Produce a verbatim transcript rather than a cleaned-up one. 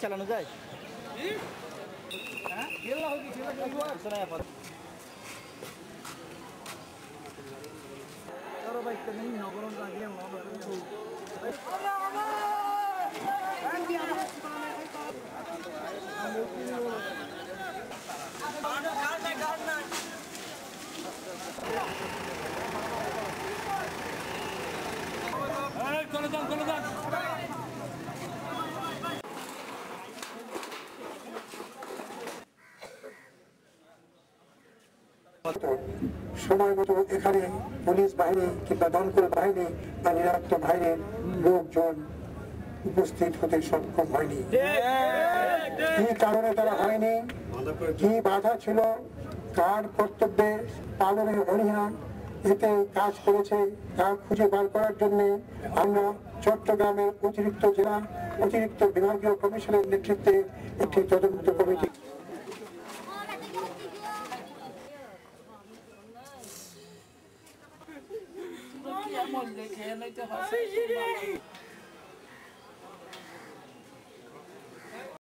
চালানো যায় চলে যান চলে যান সময় মতো এখানে পুলিশ বাহিনী কিংবা দমকল বাহিনী বা নিরাপত্তা বাহিনীর লোকজন উপস্থিত হতে সক্ষম হয়নি। কি কারণে তারা হয়নি, কি বাধা ছিল, কার কর্তব্যে পালনের অনীহা এতে কাজ করেছে তা খুঁজে বার করার জন্য আমরা চট্টগ্রামের অতিরিক্ত জেলা অতিরিক্ত বিভাগীয় কমিশনের নেতৃত্বে একটি তদন্ত কমিটি আমল দেখে নিতে হয়।